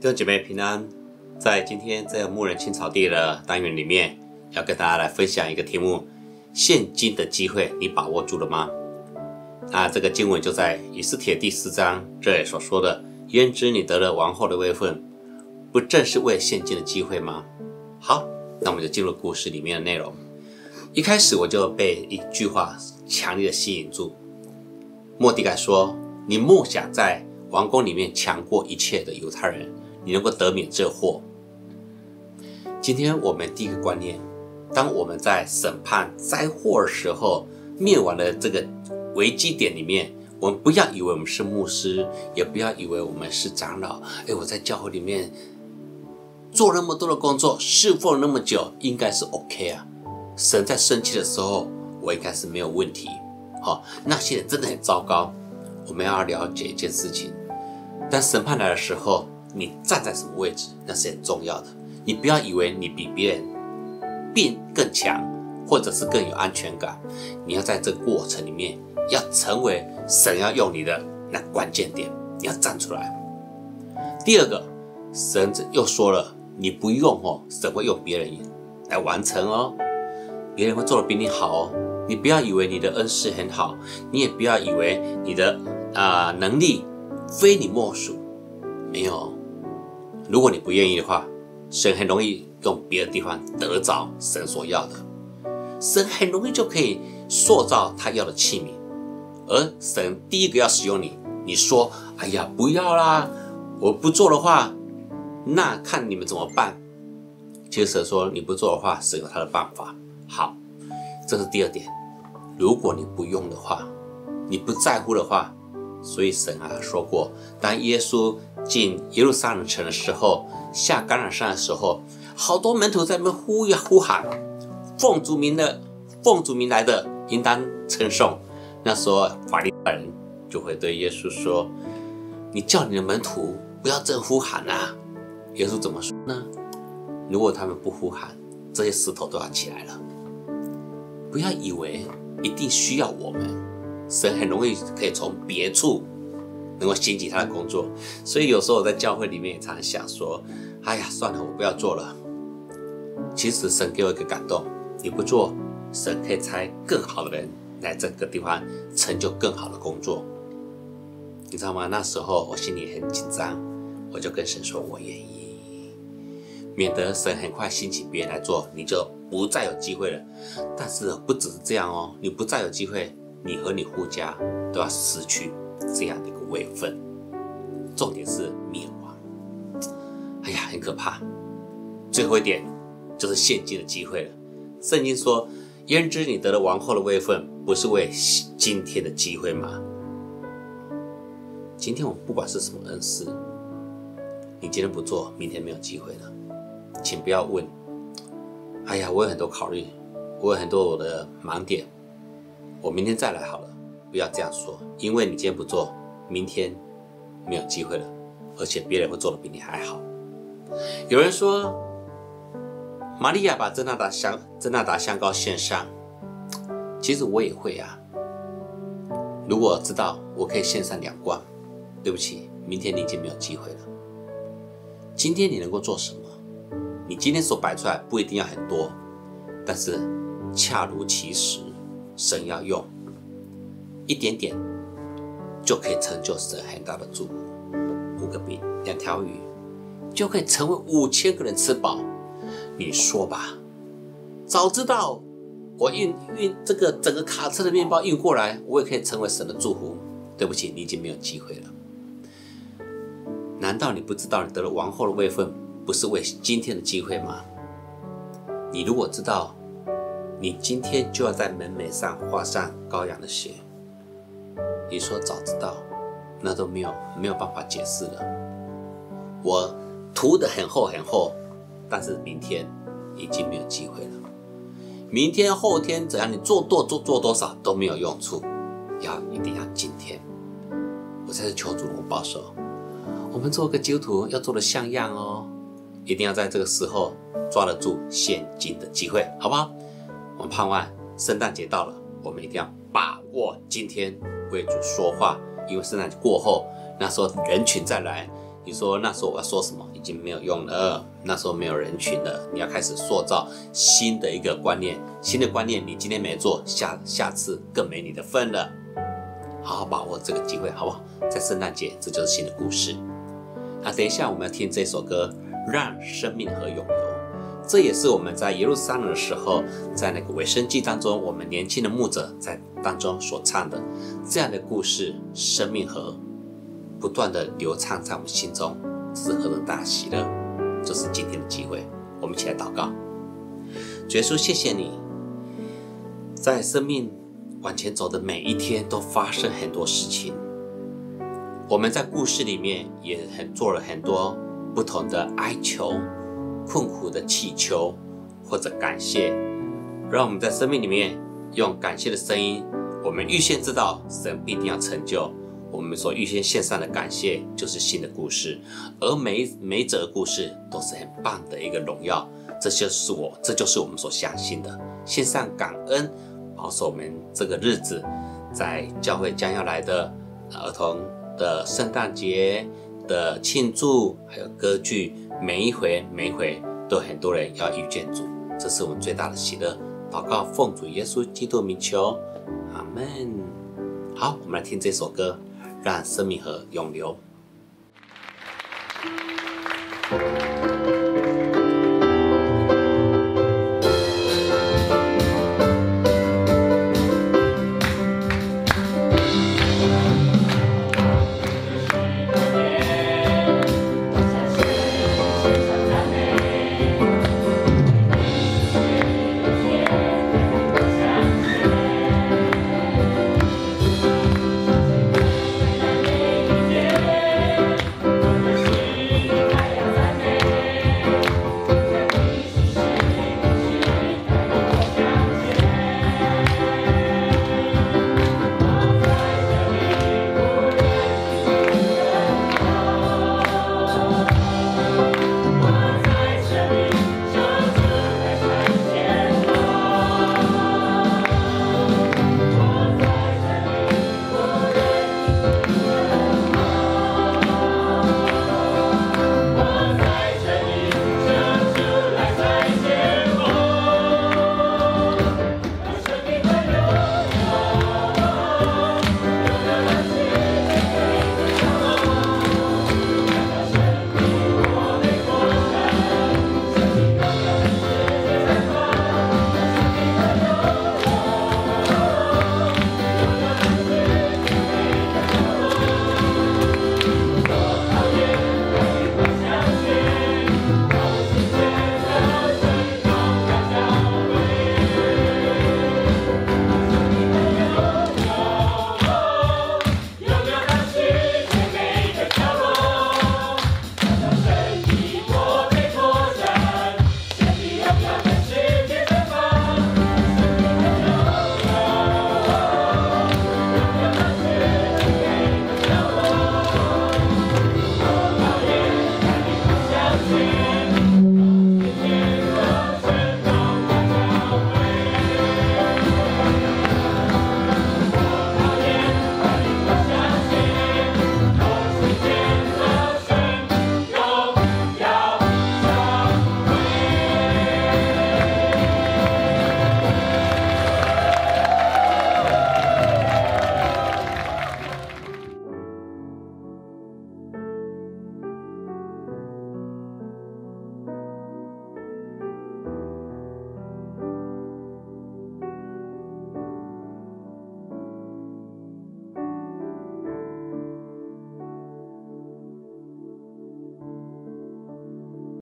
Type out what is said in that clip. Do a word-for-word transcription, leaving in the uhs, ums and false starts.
弟兄姐妹平安，在今天这个牧人青草地的单元里面，要跟大家来分享一个题目：现今的机会你把握住了吗？那这个经文就在以斯帖第四章这里所说的：焉知你得了王后的位分，不正是为现今的机会吗？好，那我们就进入故事里面的内容。一开始我就被一句话强烈的吸引住。末底改说：你梦想在王宫里面强过一切的犹太人，你能够得免这祸。今天我们第一个观念，当我们在审判灾祸的时候，灭亡的这个危机点里面，我们不要以为我们是牧师，也不要以为我们是长老。哎，我在教会里面做那么多的工作，侍奉那么久，应该是 OK 啊。神在生气的时候，我应该是没有问题。好、哦，那些人真的很糟糕。我们要了解一件事情，当审判来的时候，你站在什么位置，那是很重要的。你不要以为你比别人变更强，或者是更有安全感。你要在这个过程里面，要成为神要用你的那关键点，你要站出来。第二个，神又说了，你不用哦，神会用别人来完成哦，别人会做得比你好哦。你不要以为你的恩赐很好，你也不要以为你的、呃、能力非你莫属，没有。如果你不愿意的话，神很容易用别的地方得着神所要的，神很容易就可以塑造他要的器皿，而神第一个要使用你，你说哎呀不要啦，我不做的话，那看你们怎么办。其实神说你不做的话，神有他的办法。好，这是第二点。如果你不用的话，你不在乎的话，所以神啊说过，当耶稣进耶路撒冷城的时候，下橄榄山的时候，好多门徒在那边呼呀呼喊，奉主名的，奉主名来的，应当称颂。那时候法利赛人就会对耶稣说：你叫你的门徒不要这样呼喊啊。耶稣怎么说呢？如果他们不呼喊，这些石头都要起来了。不要以为一定需要我们，神很容易可以从别处能够兴起他的工作。所以有时候我在教会里面也常常想说，哎呀算了，我不要做了。其实神给我一个感动，你不做，神可以差更好的人来这个地方成就更好的工作。你知道吗？那时候我心里很紧张，我就跟神说我愿意，免得神很快兴起别人来做，你就不再有机会了。但是不只是这样哦，你不再有机会，你和你夫家都要失去这样的一个位分，重点是灭亡。哎呀，很可怕。最后一点就是现今的机会了。圣经说：焉知你得了王后的位分，不是为今天的机会吗？今天我们不管是什么恩赐，你今天不做，明天没有机会了。请不要问哎呀我有很多考虑，我有很多我的盲点，我明天再来好了。不要这样说，因为你今天不做，明天没有机会了，而且别人会做得比你还好。有人说玛利亚把真纳达香真纳达香膏献上，其实我也会啊。如果知道我可以献上两罐，对不起，明天你已经没有机会了。今天你能够做什么？你今天所摆出来不一定要很多，但是恰如其时，神要用一点点就可以成就神很大的祝福。五个饼两条鱼就可以成为五千个人吃饱。你说吧，早知道我运运这个整个卡车的面包运过来，我也可以成为神的祝福。对不起，你已经没有机会了。难道你不知道你得了王后的位分不是为今天的机会吗？你如果知道你今天就要在门楣上画上羔羊的血，你说早知道，那都没有没有办法解释了。我涂得很厚很厚，但是明天已经没有机会了。明天后天怎样，你做多做做多少都没有用处，要一定要今天。我才是求主我保守，我们做个基督徒要做得像样哦，一定要在这个时候抓得住现今的机会，好不好？我们盼望圣诞节到了，我们一定要把握今天为主说话，因为圣诞节过后，那时候人群再来，你说那时候我要说什么，已经没有用了，那时候没有人群了，你要开始塑造新的一个观念，新的观念你今天没做，下下次更没你的份了。好好把握这个机会，好不好？在圣诞节，这就是新的故事。那等一下我们要听这首歌，让生命河涌流。这也是我们在耶路撒冷的时候，在那个尾声季当中，我们年轻的牧者在当中所唱的这样的故事，生命河不断的流畅在我们心中，这是何等大喜乐！就是今天的机会，我们一起来祷告。主耶稣，谢谢你，在生命往前走的每一天都发生很多事情，我们在故事里面也很做了很多不同的哀求、困苦的祈求或者感谢，让我们在生命里面用感谢的声音，我们预先知道神必定要成就，我们所预先献上的感谢就是新的故事，而每每一则故事都是很棒的一个荣耀，这就是我，这就是我们所相信的。献上感恩，保守我们这个日子，在教会将要来的儿童的圣诞节的庆祝，还有歌剧，每一回每一回都有很多人要遇见主，这是我们最大的喜乐。祷告奉主耶稣基督名求，阿们。好，我们来听这首歌，让生命河涌流。